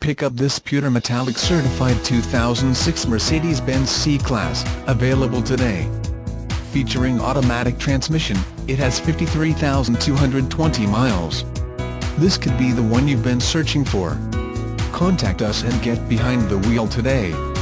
pick up this Pewter Metallic certified 2006 Mercedes-Benz C-Class, available today. Featuring automatic transmission, it has 53,220 miles. This could be the one you've been searching for. Contact us and get behind the wheel today.